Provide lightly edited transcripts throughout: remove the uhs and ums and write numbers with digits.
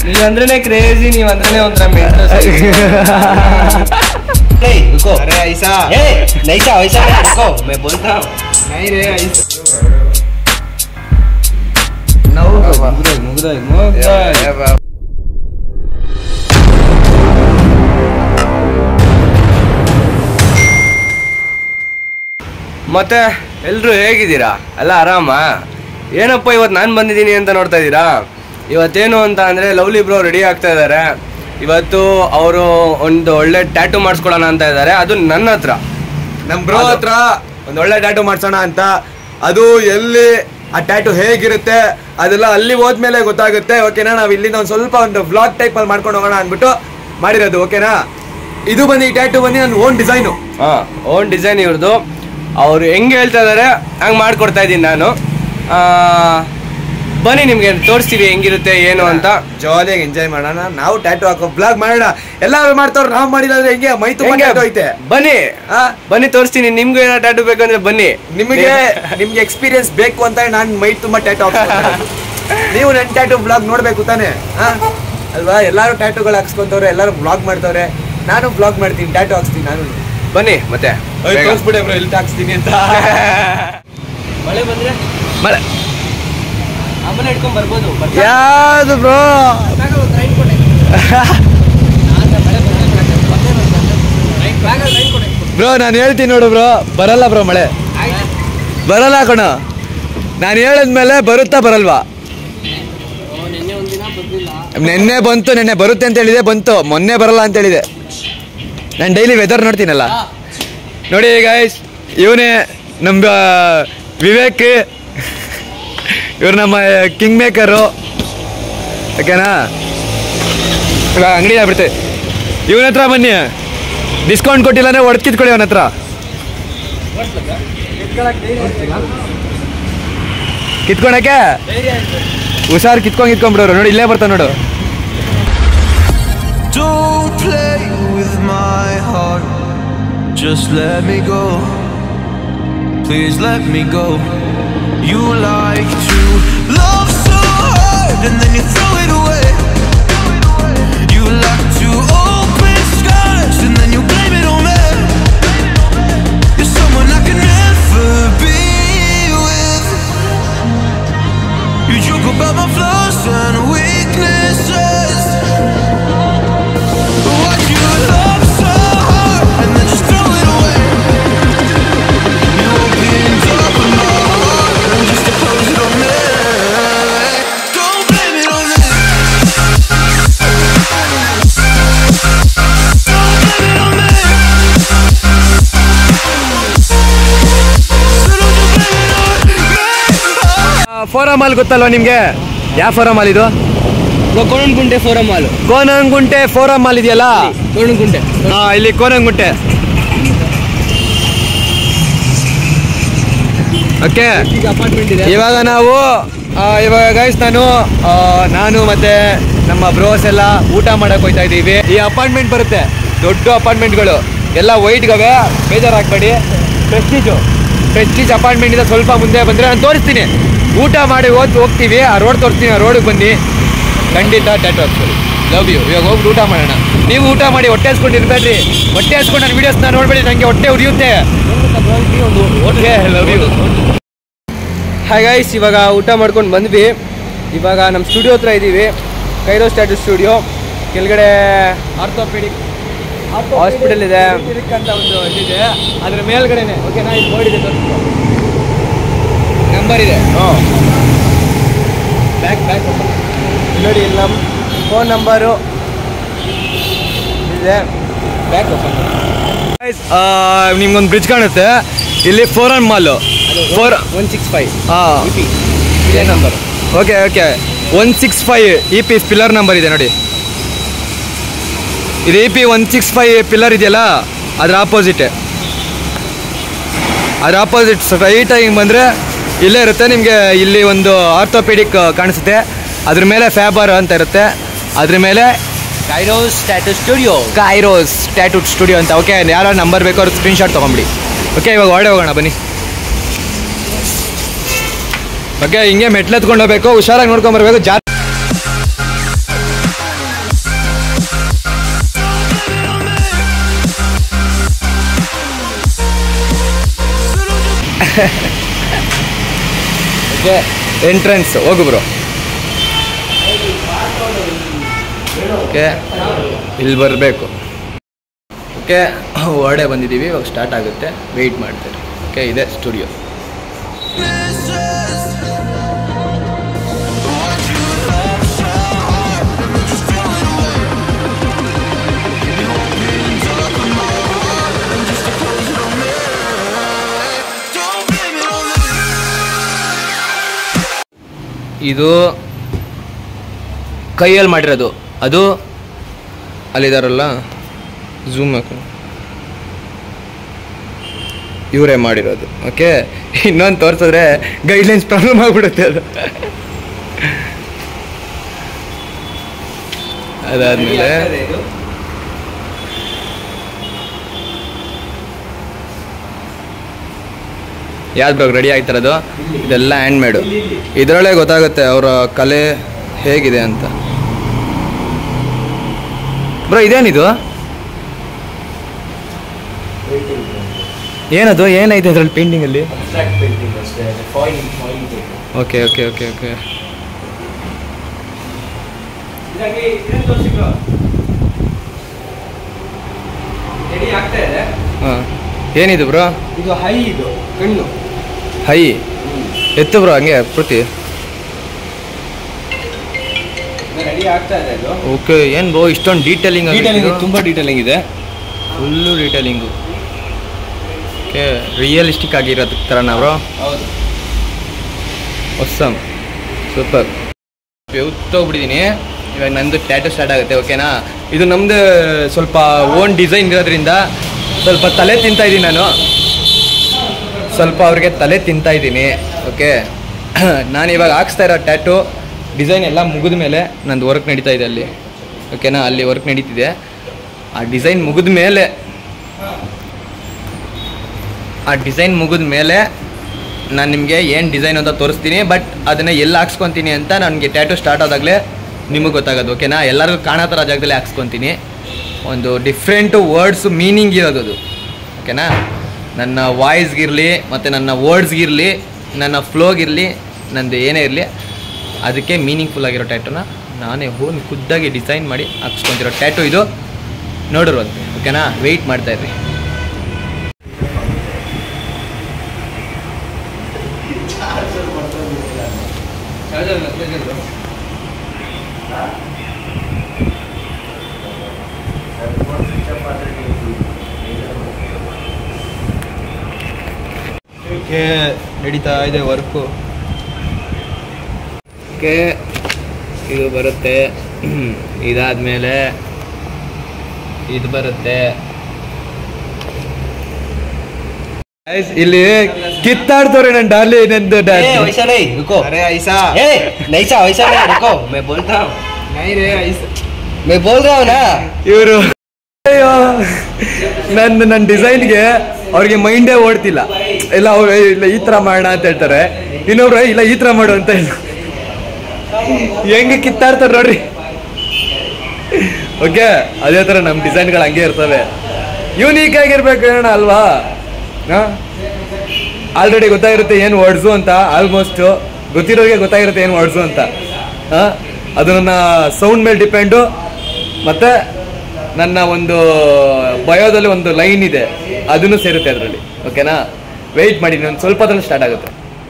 ನೀವಂದ್ರೆ crazy, ನೀವಂದ್ರೆ ಒಂಥರ mental. रुको अरे ऐसा नहीं था वैसा रुको मैं बोलता हूँ नहीं रे मुगदाई ಮತ್ತೆ ಎಲ್ಲರೂ ಹೇಗಿದ್ದೀರಾ? ಎಲ್ಲ ಆರಾಮ? ಏನಪ್ಪ ಇವತ್ತು ನಾನು ಬಂದಿದ್ದೀನಿ ಅಂತ ನೋಡ್ತಾ ಇದ್ದೀರಾ? ಇವತ್ತೇನು ಅಂತ ಅಂದರೆ ಲವ್ಲಿ ಬ್ರೋ ರೆಡಿ ಆಗ್ತಾ ಇದ್ದಾರೆ. ಇವತ್ತು ಅವರು ಒಂದು ಒಳ್ಳೆ ಟ್ಯಾಟೂ ಮಾಡಿಸ್ಕೊಡೋಣ ಅಂತ ಇದ್ದಾರೆ. ಅದು ನನ್ನ ಹತ್ರ, ನಮ್ಮ ಬ್ರೋ ಹತ್ರ ಒಂದು ಒಳ್ಳೆ ಟ್ಯಾಟೂ ಮಾಡಿಸೋಣ ಅಂತ. ಅದು ಎಲ್ಲಿ ಆ ಟ್ಯಾಟೂ ಹೇಗಿರುತ್ತೆ ಅದೆಲ್ಲ ಅಲ್ಲಿ ಹೋದ್ಮೇಲೆ ಗೊತ್ತಾಗುತ್ತೆ. ಓಕೆನಾ? ನಾವು ಇಲ್ಲಿಂದ ಒಂದು ಸ್ವಲ್ಪ ಒಂದು ವ್ಲಾಗ್ ಟೈಪಲ್ಲಿ ಮಾಡ್ಕೊಂಡು ಹೋಗೋಣ ಅಂದ್ಬಿಟ್ಟು ಮಾಡಿರೋದು. ಓಕೆನಾ? ಇದು ಬಂದು ಈ ಟ್ಯಾಟೂ ಬಂದು ನನ್ನ ಓನ್ ಡಿಸೈನು. ಓನ್ ಡಿಸೈನ್ ಇವ್ರದ್ದು. ಅವರು ಹೆಂಗೆ ಹೇಳ್ತಾ ಇದ್ದಾರೆ ಹಂಗೆ ಮಾಡಿಕೊಡ್ತಾ ಇದ್ದೀನಿ ನಾನು. ಬನ್ನಿ ನಿಮ್ಗೆ ತೋರಿಸ್ತೀವಿ ಹೆಂಗಿರುತ್ತೆ ಏನು ಅಂತ. ಜಾಲಿಯಾಗಿ ಎಂಜಾಯ್ ಮಾಡೋಣ. ನಾವು ಟ್ಯಾಟೂ ಹಾಕೋ ಬ್ಲಾಗ್ ಮಾಡೋಣ. ಎಲ್ಲರೂ ಮಾಡ್ತಾವ್ರು, ನಾವು ಮಾಡಿದ್ರೆ ಹೆಂಗೆ ಮೈ ತುಂಬ ಟ್ಯಾಟೂ ಐತೆ. ಬನ್ನಿ ತೋರಿಸ್ತೀನಿ. ನಿಮ್ಗೆ ಏನೋ ಟ್ಯಾಟೂ ಬೇಕಂದ್ರೆ ಬನ್ನಿ. ನಿಮ್ಗೆ ಎಕ್ಸ್ಪೀರಿಯನ್ಸ್ ಬೇಕು ಅಂತ ನಾನು ಮೈ ತುಂಬ ಟ್ಯಾಟೂ ಹಾಕ್ತೀನಿ. ನೀವು ನನ್ನ ಟ್ಯಾಟೂ ಬ್ಲಾಗ್ ನೋಡ್ಬೇಕು ತಾನೆ ಅಲ್ವಾ? ಎಲ್ಲರೂ ಟ್ಯಾಟೂಗಳು ಹಾಕ್ಸ್ಕೊಂತವ್ರೆ, ಎಲ್ಲರೂ ಬ್ಲಾಗ್ ಮಾಡ್ತವ್ರೆ. ನಾನು ಬ್ಲಾಗ್ ಮಾಡ್ತೀನಿ, ಟ್ಯಾಟೂ ಹಾಕ್ಸ್ತೀನಿ ನಾನು. ಬನ್ನಿ ಮತ್ತೆ ತೋರಿಸ್ಬಿಟ್ಟೆ ಬ್ರೋ ಎಲ್ಲಿ ಹಾಕ್ಸ್ತೀನಿ ಅಂತ. ಮಳೆ ಬಂದ್ರೆ ಮಳೆ ಆಮೇಲೆ ಇಟ್ಕೊಂಡ್ ಬರ್ಬೋದು. ಯಾವುದು ಬ್ರೋ? ಬ್ರೋ ನಾನು ಹೇಳ್ತೀನಿ ನೋಡು ಬ್ರೋ, ಬರಲ್ಲ ಬ್ರೋ ಮಳೆ, ಬರಲ್ಲ ಕಣ. ನಾನು ಹೇಳಿದ್ಮೇಲೆ ಬರುತ್ತಾ ಬರಲ್ವಾ? ನೆನ್ನೆ ಬಂತು, ನೆನ್ನೆ ಬರುತ್ತೆ ಅಂತ ಹೇಳಿದೆ, ಬಂತು. ಮೊನ್ನೆ ಬರಲ್ಲ ಅಂತ ಹೇಳಿದೆ. ನಾನು ಡೈಲಿ ವೆದರ್ ನೋಡ್ತೀನಲ್ಲ. ನೋಡಿ ಗೈಸ್, ಇವನೇ ನಮ್ಮ ವಿವೇಕ್, ಇವ್ರು ನಮ್ಮ ಕಿಂಗ್ ಮೇಕರು. ಓಕೆನಾ? ಇವಾಗ ಅಂಗಡಿ ಆಗ್ಬಿಡ್ತೆ. ಇವನ ಹತ್ರ ಬನ್ನಿ, ಡಿಸ್ಕೌಂಟ್ ಕೊಟ್ಟಿಲ್ಲ ಅಂದರೆ ಹೊಡ್ಕಿತ್ಕೊಳ್ಳಿ ಅವನ ಹತ್ರ. ಕಿತ್ಕೊಳಕ್ಕೆ ಹುಷಾರು, ಕಿತ್ಕೊಂಡ್ಬಿಡೋರು. ನೋಡಿ ಇಲ್ಲೇ ಬರ್ತಾನೆ ನೋಡು. Don't play with my heart, just let me go, please let me go. You like to love so hard and then you throw it away. You like to open skies and then you blame it on me. You're someone I can never be with. You joke about my flaws and weaknesses. Why'd you love so hard and then just throw it away? You opened up my heart and just to close it on me. Don't blame it on me. Don't blame it on me. So don't you blame it on me. Forum Mall ಗೊತ್ತಲ್ವ ನಿಮಗೆ? ಯಾವ Forum Mall ಇದು? Konanakunte Forum Mall. Konanakunte Forum Mall ಇದೆಯಲ್ಲ, ಕೋಣನಗುಂಟೆ. ಇಲ್ಲಿ ಕೋಣನಗುಂಟೆ. Okay, ಇವಾಗ ನಾವು ಇವಾಗ guys ನಾನು ಮತ್ತೆ ನಮ್ಮ ಬ್ರೋಸ್ ಎಲ್ಲ ಊಟ ಮಾಡಕ್ ಹೋಗ್ತಾ ಇದ್ದೀವಿ. ಈ ಅಪಾರ್ಟ್ಮೆಂಟ್ ಬರುತ್ತೆ, ದೊಡ್ಡ ಅಪಾರ್ಟ್ಮೆಂಟ್ಗಳು ಎಲ್ಲ ವೈಟ್ಗವೆ, ಬೇಜಾರಾಗಬೇಡಿ. ಪ್ರೆಸ್ಟೀಜ್ ಅಪಾರ್ಟ್ಮೆಂಟ್ ಇಂದ ಸ್ವಲ್ಪ ಮುಂದೆ ಬಂದರೆ ನಾನು ತೋರಿಸ್ತೀನಿ. ಊಟ ಮಾಡಿ ಹೋಗ್ತೀವಿ. ಆ ರೋಡ್ ತೋರಿಸ್ತೀನಿ, ಆ ರೋಡಿಗೆ ಬನ್ನಿ. ಖಂಡಿತ ಟ್ಯಾಟೂ ಹಾಕ್ಕೊಳ್ಳಿ. Love you. ಇವಾಗ ಹೋಗಿ ಊಟ ಮಾಡೋಣ. ನೀವು ಊಟ ಮಾಡಿ ಹೊಟ್ಟೆ ಹಸ್ಕೊಂಡು ಇರಬೇಡ್ರಿ. ಹೊಟ್ಟೆ ಹಸ್ಕೊಂಡು ನನ್ನ ವೀಡಿಯೋಸ್ನ ನೋಡಬೇಡಿ, ನನಗೆ ಹೊಟ್ಟೆ ಉರಿಯುತ್ತೆ. Okay, love you. Hi guys, ಇವಾಗ ಊಟ ಮಾಡ್ಕೊಂಡು ಬಂದ್ವಿ. ಇವಾಗ ನಮ್ಮ ಸ್ಟುಡಿಯೋ ಹತ್ರ ಇದ್ದೀವಿ, ಕೈರೋಸ್ ಟ್ಯಾಟೂ ಸ್ಟುಡಿಯೋ. ಕೆಳಗಡೆ ಆರ್ಥೋಪೆಡಿಕ್ ಹಾಸ್ಪಿಟಲ್ ಇದೆ ಅಂತ ಒಂದು ಇದಿದೆ, ಅದ್ರ ಮೇಲ್ಗಡೆನೆ. ಓಕೆನಾ? ಇಲ್ಲಿ ಬೋರ್ಡ್ ಇದೆ, ನಂಬರ್ ಇದೆ. ಬ್ಯಾಕ್ ನೋಡಿ, ಇಲ್ಲಿ ನಮ್ಮ ಫೋನ್ ನಂಬರು ಇದೆ. ಬ್ಯಾಕ್ ನಿಮ್ಗೊಂದು ಬ್ರಿಡ್ಜ್ ಕಾಣುತ್ತೆ ಇಲ್ಲಿ, ಫೋರಮ್ ಮಾಲು. 165 ಇದೇ number. Okay 165 EP pillar number ಇದೆ ನೋಡಿ. ಇದು EP 165 ಪಿಲ್ಲರ್ ಇದೆಯಲ್ಲ, ಅದ್ರ ಆಪೋಸಿಟ್ ಸ್ಟ್ರೈಟಾಗಿ ಹಿಂಗೆ ಬಂದರೆ ಇಲ್ಲೇ ಇರುತ್ತೆ ನಿಮಗೆ. ಇಲ್ಲಿ ಒಂದು ಆರ್ಥೋಪೆಡಿಕ್ ಕಾಣಿಸುತ್ತೆ, ಅದ್ರ ಮೇಲೆ ಫ್ಯಾಬರ್ ಅಂತ ಇರುತ್ತೆ, ಅದ್ರ ಮೇಲೆ ಕೈರೋಸ್ ಟ್ಯಾಟೂ ಸ್ಟುಡಿಯೋ ಅಂತ. ಓಕೆ, ಯಾರು ನಂಬರ್ ಬೇಕೋ ಅವ್ರು ಸ್ಕ್ರೀನ್ಶಾಟ್ ತೊಗೊಂಬಿಡಿ. ಓಕೆ, ಇವಾಗ ಹೊರಡೆ ಹೋಗೋಣ ಬನ್ನಿ. ಓಕೆ, ಹಿಂಗೆ ಮೆಟ್ಲು ಎತ್ಕೊಂಡು ಹೋಗ್ಬೇಕು, ಹುಷಾರಾಗಿ ನೋಡ್ಕೊಂಬರ್ಬೇಕು. ಓಕೆ ಎಂಟ್ರೆನ್ಸ್ ಹೋಗು ಬ್ರೋ. ಓಕೆ ಇಲ್ಲಿ ಬರಬೇಕು. ಓಕೆ ಹೊರಡೆ ಬಂದಿದ್ದೀವಿ, ಇವಾಗ ಸ್ಟಾರ್ಟ್ ಆಗುತ್ತೆ, ವೆಯ್ಟ್ ಮಾಡ್ತಾರೆ. ಓಕೆ ಇದೆ ಸ್ಟುಡಿಯೋ. ಇದು ಕೈಯಲ್ಲಿ ಮಾಡಿರೋದು, ಅದು ಅಲ್ಲಿದಾರಲ್ಲ ಝೂಮ್ ಹಾಕೊಂಡು ಇವರೇ ಮಾಡಿರೋದು. ಓಕೆ ಇನ್ನೊಂದು ತೋರಿಸಿದ್ರೆ ಗೈಡ್ಲೈನ್ಸ್ ಪ್ರಾಬ್ಲಮ್ ಆಗಿಬಿಡುತ್ತೆ ಅದು. ಅದಾದ್ಮೇಲೆ ಯಾವ್ದು ಬ್ರೋ ರೆಡಿ ಆಗ್ತಿರೋದು? ಇದೆಲ್ಲ ಹ್ಯಾಂಡ್ ಮೇಡು. ಇದರೊಳಗೆ ಗೊತ್ತಾಗುತ್ತೆ ಅವರ ಕಲೆ ಹೇಗಿದೆ ಅಂತ. ಬ್ರೋ ಇದೇನಿದು? ಏನದು? ಏನೈತೆ ಅದರಲ್ಲಿ ಪೇಂಟಿಂಗಲ್ಲಿ? Okay okay okay okay. ಹಾಂ ಏನಿದು ಬ್ರೋ? ಇದು ಹೈ, ಇದು ಕಣ್ಣು ಹೈ ಎತ್ತು ಬ್ರೋ, ಹಂಗೆ ಪೂರ್ತಿ ರೆಡಿ ಆಗ್ತಾ ಇದೆ ಅದು. ಓಕೆ ಏನು ಬ್ರೋ ಇಷ್ಟೊಂದು ಡೀಟೇಲಿಂಗ್? ತುಂಬ ಡೀಟೇಲಿಂಗ್ ಇದೆ, ಫುಲ್ಲು ಡೀಟೇಲಿಂಗು. ಓಕೆ ರಿಯಲಿಸ್ಟಿಕ್ ಆಗಿರೋದು ಥರ ನಾವು. ಹೌದು, ಹೊಸಮ್ ಸೂಪರ್. ಉತ್ತೋಗ್ಬಿಟ್ಟಿದ್ದೀನಿ. ಇವಾಗ ನಂದು ಟ್ಯಾಟೂ ಸ್ಟಾರ್ಟ್ ಆಗುತ್ತೆ. ಓಕೆನಾ? ಇದು ನಮ್ಮದು ಸ್ವಲ್ಪ ಓನ್ ಡಿಸೈನ್ ಇರೋದ್ರಿಂದ ಸ್ವಲ್ಪ ತಲೆ ತಿಂತಾಯಿದ್ದೀನಿ ನಾನು, ಸ್ವಲ್ಪ ಅವ್ರಿಗೆ ತಲೆ ತಿಂತಾಯಿದ್ದೀನಿ. ಓಕೆ ನಾನು ಇವಾಗ ಹಾಕ್ಸ್ತಾ ಇರೋ ಟ್ಯಾಟೂ ಡಿಸೈನ್ ಎಲ್ಲ ಮುಗಿದ ಮೇಲೆ ನಂದು ವರ್ಕ್ ನಡೀತಾ ಇದೆ ಅಲ್ಲಿ. ಓಕೆನಾ? ಅಲ್ಲಿ ವರ್ಕ್ ನಡೀತಿದೆ. ಆ ಡಿಸೈನ್ ಮುಗಿದ ಮೇಲೆ ನಾನು ನಿಮಗೆ ಏನು ಡಿಸೈನ್ ಅಂತ ತೋರಿಸ್ತೀನಿ. ಬಟ್ ಅದನ್ನು ಎಲ್ಲಿ ಹಾಕ್ಸ್ಕೊತೀನಿ ಅಂತ ನನಗೆ ಟ್ಯಾಟೂ ಸ್ಟಾರ್ಟ್ ಆದಾಗಲೇ ನಿಮಗೆ ಗೊತ್ತಾಗೋದು. ಓಕೆನಾ? ಎಲ್ಲರಿಗೂ ಕಾಣೋ ಥರ ಜಾಗದಲ್ಲಿ ಹಾಕ್ಸ್ಕೊತೀನಿ. ಒಂದು ಡಿಫ್ರೆಂಟು ವರ್ಡ್ಸು ಮೀನಿಂಗ್ ಇರೋದು ಅದು. ಓಕೆನಾ? ನನ್ನ ವಾಯ್ಸ್ಗಿರಲಿ ಮತ್ತು ನನ್ನ ವರ್ಡ್ಸ್ಗಿರಲಿ, ನನ್ನ ಫ್ಲೋಗಿರಲಿ, ನಂದು ಏನೇ ಇರಲಿ, ಅದಕ್ಕೆ ಮೀನಿಂಗ್ಫುಲ್ ಆಗಿರೋ ಟ್ಯಾಟೂನ ನಾನೇ ಓನ್ ಖುದ್ದಾಗಿ ಡಿಸೈನ್ ಮಾಡಿ ಹಾಕ್ಸ್ಕೊತಿರೋ ಟ್ಯಾಟೂ ಇದು. ನೋಡಿರುವಂತೆ. ಓಕೆನಾ? ವೆಯ್ಟ್ ಮಾಡ್ತಾಯಿರ್ರಿ. ಓಕೆ ನಡೀತಾ ಇದೆ ವರ್ಕು. ಓಕೆ ಇದು ಬರುತ್ತೆ, ಇದಾದಮೇಲೆ ಇದು ಬರುತ್ತೆ. ಇಲ್ಲಿ ಕಿತ್ತಾಡ್ತವ್ರೆ ನನ್ನ ಡಾಲಿ ನಂದು वैसा नहीं, रुको. अरे ऐसा नैसा वैसा नहीं, रुको. मैं बोलता हूँ, नहीं रे ऐसा मैं बोल रहा हूँ ना. ಇವರು ಅಯ್ಯೋ ನನ್ನ ಡಿಸೈನ್ಗೆ ಅವ್ರಿಗೆ ಮೈಂಡೇ ಓಡ್ತಿಲ್ಲ. ಇಲ್ಲ ಅವ್ರು ಇಲ್ಲ ಈ ಥರ ಮಾಡೋಣ ಅಂತ ಹೇಳ್ತಾರೆ, ಇನ್ನೊಬ್ರು ಇಲ್ಲ ಈ ಥರ ಮಾಡು ಅಂತ ಇಲ್ಲ. ಹೆಂಗೆ ಕಿತ್ತಾಡ್ತಾರೆ ನೋಡ್ರಿ. ಓಕೆ ಅದೇ ಥರ ನಮ್ಮ ಡಿಸೈನ್ಗಳು ಹಂಗೆ ಇರ್ತವೆ, ಯೂನೀಕ್ ಆಗಿರ್ಬೇಕು ಹೇಳೋಣ ಅಲ್ವಾ. ಹಾಂ ಆಲ್ರೆಡಿ ಗೊತ್ತಾಗಿರುತ್ತೆ ಏನು ವರ್ಡ್ಸು ಅಂತ, ಆಲ್ಮೋಸ್ಟ್ ಗೊತ್ತಿರೋರಿಗೆ ಗೊತ್ತಾಗಿರುತ್ತೆ ಏನು ವರ್ಡ್ಸು ಅಂತ. ಹಾಂ ಅದು ನನ್ನ ಸೌಂಡ್ ಮೇಲೆ ಡಿಪೆಂಡು, ಮತ್ತು ನನ್ನ ಒಂದು ಬಯೋದಲ್ಲಿ ಒಂದು ಲೈನ್ ಇದೆ, ಅದನ್ನು ಸೇರುತ್ತೆ ಅದರಲ್ಲಿ. ಓಕೆನಾ? ವೆಯ್ಟ್ ಮಾಡಿ, ಒಂದು ಸ್ವಲ್ಪ ಹೊತ್ತಲ್ಲಿ ಸ್ಟಾರ್ಟ್ ಆಗುತ್ತೆ.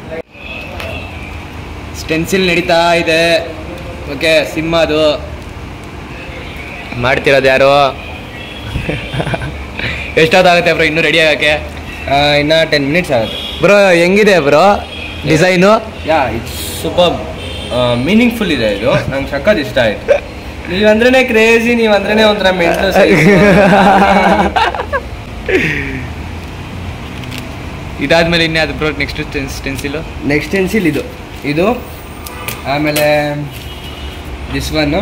ಸ್ಟೆನ್ಸಿಲ್ ನಡೀತಾ ಇದೆ. ಓಕೆ ಸಿಂಹದು ಮಾಡ್ತಿರೋದು ಯಾರು? ಎಷ್ಟೊತ್ತಾಗುತ್ತೆ ಬ್ರೋ ಇನ್ನೂ ರೆಡಿ ಆಗೋಕ್ಕೆ? ಇನ್ನು 10 minutes ಆಗುತ್ತೆ ಬ್ರೋ. ಹೆಂಗಿದೆ bro design? Yeah it's super meaningful ಇದೆ ಇದು, ನಂಗೆ ಸಖತ್ ಇಷ್ಟ ಆಯಿತು. ನೀವಂದ್ರೇ ಕ್ರೇಜಿ, ನೀವಂದ್ರೇ ಒಂಥರ ಮೆಂಟಲ್. ಇದಾದ್ಮೇಲೆ ಇನ್ನೇ ಅದು bro next stencil? Next stencil ಇದು ಆಮೇಲೆ ದಿಸ್ ಒನ್ನು,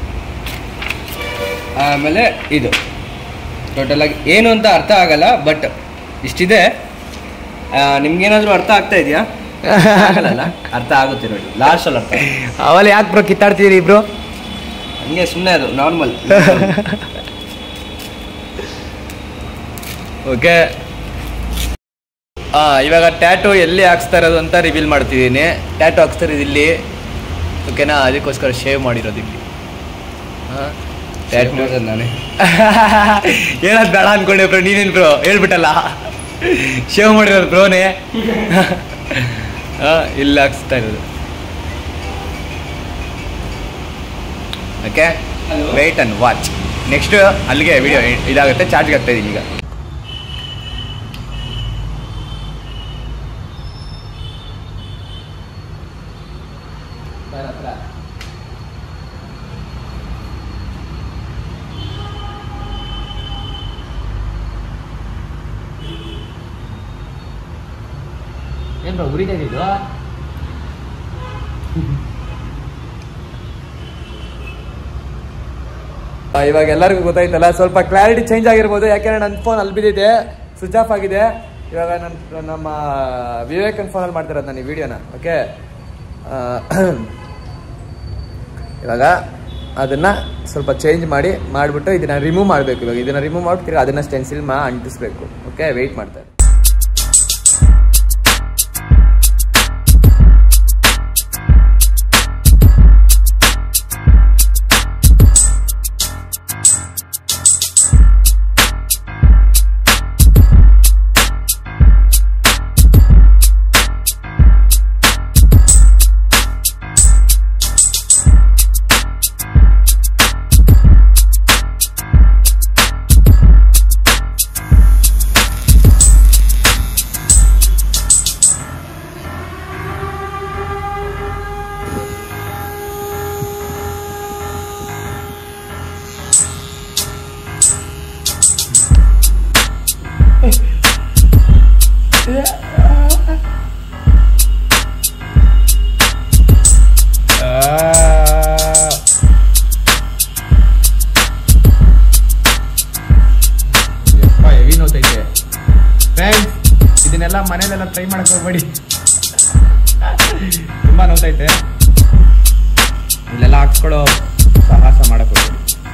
ಆಮೇಲೆ ಇದು. ಟೋಟಲಾಗಿ ಏನು ಅಂತ ಅರ್ಥ ಆಗಲ್ಲ, ಬಟ್ ಇಷ್ಟಿದೆ. ನಿಮ್ಗೇನಾದರೂ ಅರ್ಥ ಆಗ್ತಾ ಇದೆಯಾ? ಆಗಲ್ಲ, ಅರ್ಥ ಆಗುತ್ತೆ ನೋಡಿ ಲಾಸ್ಟಲ್ಲಿ ಅರ್ಥ. ಅವಲ್ಲಿ ಯಾಕೆ ಬ್ರೋ ಕಿತ್ತಾಡ್ತೀರಿ ಬ್ರೋ? ಹಂಗೆ ಸುಮ್ಮನೆ ಅದು ನಾರ್ಮಲ್. ಓಕೆ ಇವಾಗ ಟ್ಯಾಟು ಎಲ್ಲಿ ಹಾಕ್ಸ್ತಾ ಇರೋದು ಅಂತ ರಿವೀಲ್ ಮಾಡ್ತಿದ್ದೀನಿ. ಟ್ಯಾಟು ಹಾಕ್ಸ್ತಾ ಇರೋದು ಇಲ್ಲಿ, ಓಕೆನಾ? ಅದಕ್ಕೋಸ್ಕರ ಶೇವ್ ಮಾಡಿರೋದು ಇಲ್ಲಿ. ಟ್ಯಾಟು ಮಾಡೋದು ನಾನೇ. ಹೇಳೋದು ಬೇಡ ಅನ್ಕೊಂಡೆ ಬ್ರೋ, ನೀನೇನು ಬ್ರೋ ಹೇಳ್ಬಿಟ್ಟಲ್ಲ, ಶೇವ್ ಮಾಡಿರೋದು ಬ್ರೋನೇ. ಇಲ್ಲಿ ಹಾಕ್ಸ್ತಾ ಇರೋದು. Okay, wait and watch. Next ಅಲ್ಲಿಗೆ ವಿಡಿಯೋ ಇದಾಗುತ್ತೆ, ಚಾರ್ಜ್ಗೆ ಆಗ್ತಾ ಇದ್ದೀನಿ ಈಗ. ಏನು ಬ್ರೋ ಉರಿತಾ ಇದ್ದು? ಇವಾಗ ಎಲ್ಲರಿಗೂ ಗೊತ್ತಾಯ್ತಲ್ಲ, ಸ್ವಲ್ಪ ಕ್ಲಾರಿಟಿ ಚೇಂಜ್ ಆಗಿರ್ಬೋದು, ಯಾಕೆಂದ್ರೆ ನನ್ನ ಫೋನ್ ಅಲ್ಲಿ ಬಿದ್ದಿದೆ, ಸ್ವಿಚ್ ಆಫ್ ಆಗಿದೆ. ಇವಾಗ ನಮ್ಮ ವಿವೇಕನ್ ಫೋನಲ್ಲಿ ಮಾಡ್ತಿರೋದು ನಾನು ಈ ವಿಡಿಯೋನ. ಓಕೆ, ಇವಾಗ ಅದನ್ನ ಸ್ವಲ್ಪ ಚೇಂಜ್ ಮಾಡಿಬಿಟ್ಟು ಇದನ್ನ ರಿಮೂವ್ ಮಾಡಬೇಕು. ಇವಾಗ ಇದನ್ನ ರಿಮೂವ್ ಮಾಡ್ಬಿಟ್ಟು ಅದನ್ನ ಸ್ಟೆನ್ಸಿಲ್ ಅಂಟಿಸ್ಬೇಕು. ಓಕೆ, ವೆಯ್ಟ್ ಮಾಡ್ತಾರೆ. ಹೆವಿ ನೋತೈತೆ ಫ್ರೆಂಡ್ಸ್, ಇದನ್ನೆಲ್ಲ ಮನೇಲೆಲ್ಲ ಟ್ರೈ ಮಾಡಕ್ ಹೋಗ್ಬೇಡಿ, ತುಂಬಾ ನೋತೈತೆ. ಇಲ್ಲೆಲ್ಲ ಹಾಕ್ಸ್ಕೊಳ್ಳೋ ಸಾಹಸ ಮಾಡಕ್ ಹೋಗ್ಬೇಡಿ.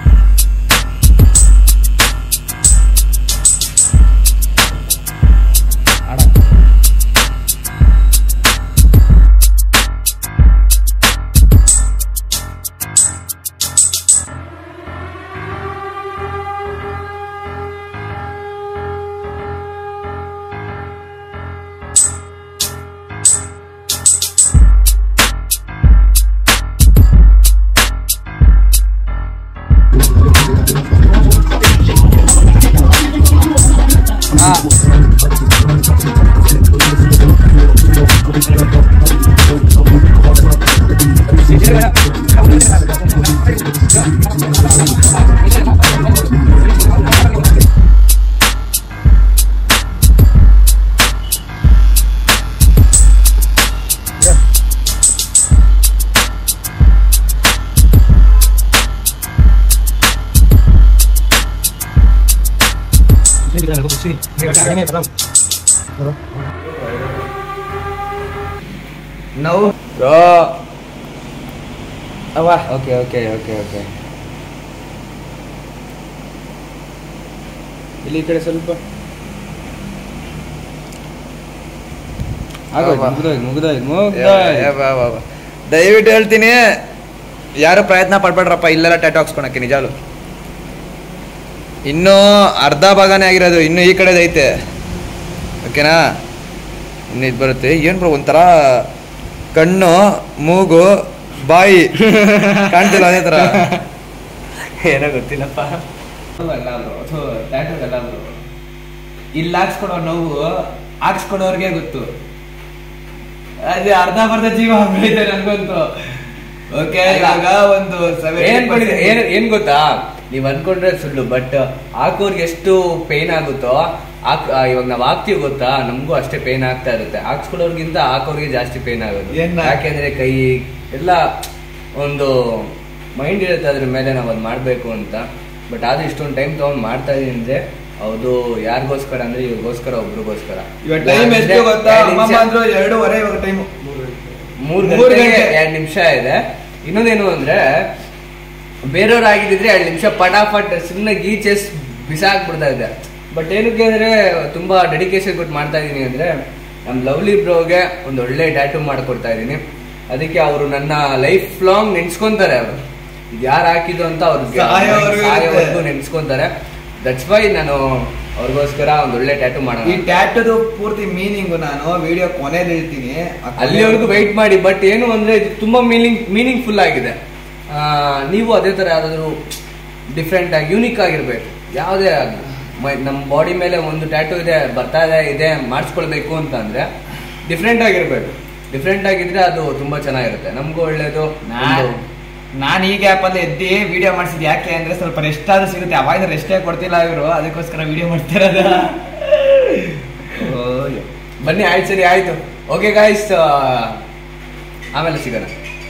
ನಾವು ಓಕೆ ಓಕೆ ಓಕೆ ಓಕೆ ಇಲ್ಲಿ ಈ ಕಡೆ ಸ್ವಲ್ಪ ದಯವಿಟ್ಟು ಹೇಳ್ತೀನಿ, ಯಾರು ಪ್ರಯತ್ನ ಪಡ್ಬೇಡ್ರಪ್ಪ ಇಲ್ಲೆಲ್ಲ ಟ್ಯಾಟೂ ಹಾಕ್ಸ್ಕೊಳಕ್ಕೆ. ನಿಜಾಲು ಇನ್ನೂ ಅರ್ಧ ಭಾಗನೇ ಆಗಿರೋದು, ಇನ್ನು ಈ ಕಡೆದು ಐತೆ. ಓಕೆನಾ? ಇನ್ನು ಇದು ಬರುತ್ತೆ. ಏನು ಬ್ರೋ ಒಂಥರ ಕಣ್ಣು, ಮೂಗು, ಬಾಯಿ ಕಾಣ್ತಿಲ್ಲ, ಅದೇ ಥರ ಏನೋ ಗೊತ್ತಿಲ್ಲಪ್ಪ. ಇಲ್ಲಿ ಹಾಕ್ಸ್ಕೊಡೋ ನೋವು ಹಾಕ್ಸ್ಕೊಡೋರ್ಗೆ ಗೊತ್ತು. ಅದೇ ಅರ್ಧ ಬರ್ಧ ಜೀವ ಬೆಳೀತಾರೆ ನನ್ಗಂತೂ. ಓಕೆ, ಇವಾಗ ಒಂದು ಏನ್ ಗೊತ್ತಾ, ನೀವ್ ಅನ್ಕೊಂಡ್ರೆ ಸುಳ್ಳು, ಬಟ್ ಹಾಕೋರ್ಗೆ ಎಷ್ಟು ಪೇನ್ ಆಗುತ್ತೋ ಇವಾಗ ನಾವ್ ಹಾಕ್ತಿವಿ ಗೊತ್ತಾ, ನಮ್ಗೂ ಅಷ್ಟೇ ಪೇನ್ ಆಗ್ತಾ ಇರುತ್ತೆ. ಹಾಕ್ಸ್ಕೊಳ್ಳೋರ್ಗಿಂತ ಹಾಕೋರ್ಗೆ ಜಾಸ್ತಿ ಪೇನ್ ಆಗೋದು. ಯಾಕೆಂದ್ರೆ ಕೈ ಎಲ್ಲ ಒಂದು ಮೈಂಡ್ ಇರುತ್ತೆ ಅದ್ರ ಮೇಲೆ ನಾವ್ ಅದ್ ಮಾಡ್ಬೇಕು ಅಂತ. ಬಟ್ ಆದ್ರೂ ಇಷ್ಟೊಂದು ಟೈಮ್ ತಗೊಂಡ್ ಮಾಡ್ತಾ ಇದೀನಿ ಅಂದ್ರೆ ಹೌದು. ಯಾರಿಗೋಸ್ಕರ ಅಂದ್ರೆ ಇವ್ರಿಗೋಸ್ಕರ, ಒಬ್ರಿಗೋಸ್ಕರ. 2 ನಿಮಿಷ ಇದೆ. ಇನ್ನೊಂದೇನು ಅಂದ್ರೆ ಬೇರೆಯವ್ರು ಆಗಿದ್ರೆ 2 ನಿಮಿಷ ಪಟಾಫಟ್ ಸುಮ್ಮನೆ ಗೀಚೆಸ್ ಬಿಸಾಕ್ಬಿಡ್ತಾ ಇದೆ. ಬಟ್ ಏನಕ್ಕೆ ಅಂದರೆ ತುಂಬ ಡೆಡಿಕೇಶನ್ ಕೊಟ್ಟು ಮಾಡ್ತಾ ಇದ್ದೀನಿ ಅಂದರೆ ನಮ್ಮ ಲವ್ಲಿ ಬ್ರೋಗೆ ಒಂದು ಒಳ್ಳೆ ಟ್ಯಾಟೂ ಮಾಡಿಕೊಡ್ತಾ ಇದ್ದೀನಿ. ಅದಕ್ಕೆ ಅವರು ನನ್ನ ಲೈಫ್ ಲಾಂಗ್ ನೆನ್ಸ್ಕೊಂತಾರೆ. ಅವರು ಇದು ಯಾರು ಹಾಕಿದ್ದು ಅಂತ ಅವ್ರಿಗೆ ನೆನ್ಸ್ಕೊಂತಾರೆ. ದಟ್ಸ್ ವೈ ನಾನು ಅವ್ರಿಗೋಸ್ಕರ ಒಂದು ಒಳ್ಳೆ ಟ್ಯಾಟೂ ಮಾಡೋಣ. ಈ ಟ್ಯಾಟೂದು ಪೂರ್ತಿ ಮೀನಿಂಗು ನಾನು ವಿಡಿಯೋ ಕೊನೆಯಲ್ಲಿ ಹೇಳ್ತೀನಿ, ಅಲ್ಲಿವರೆಗೂ ವೆಯ್ಟ್ ಮಾಡಿ. ಬಟ್ ಏನು ಅಂದರೆ ಇದು ತುಂಬ ಮೀನಿಂಗ್ಫುಲ್ ಆಗಿದೆ. ನೀವು ಅದೇ ಥರ ಯಾವ್ದಾದ್ರು ಡಿಫ್ರೆಂಟ್ ಆಗಿ ಯೂನಿಕ್ ಆಗಿರ್ಬೇಕು. ಯಾವುದೇ ಆಗಲಿ ನಮ್ಮ ಬಾಡಿ ಮೇಲೆ ಒಂದು ಟ್ಯಾಟೂ ಬರ್ತಾ ಇದೆ ಮಾಡಿಸ್ಕೊಳ್ಬೇಕು ಅಂತ ಅಂದರೆ ಡಿಫ್ರೆಂಟ್ ಆಗಿರ್ಬೇಕು. ಡಿಫ್ರೆಂಟ್ ಆಗಿದ್ರೆ ಅದು ತುಂಬ ಚೆನ್ನಾಗಿರುತ್ತೆ, ನಮಗೂ ಒಳ್ಳೇದು. ನಾನು ಈ ಗ್ಯಾಪಲ್ಲಿ ಎದ್ದು ವಿಡಿಯೋ ಮಾಡಿಸಿದ್ ಯಾಕೆ ಅಂದ್ರೆ ಸ್ವಲ್ಪ ರೆಸ್ಟ್ ಆದ್ರೂ ಸಿಗುತ್ತೆ. ಅವಾಗ ರೆಸ್ಟೇ ಕೊಡ್ತಿಲ್ಲ ಇವರು, ಅದಕ್ಕೋಸ್ಕರ ವಿಡಿಯೋ ಮಾಡ್ತಿರೋದು. ಬನ್ನಿ, ಆಯ್ತು, ಸರಿ ಆಯ್ತು. ಓಕೆ ಗಾಯ್ಸ್, ಆಮೇಲೆ ಸಿಗೋಣ.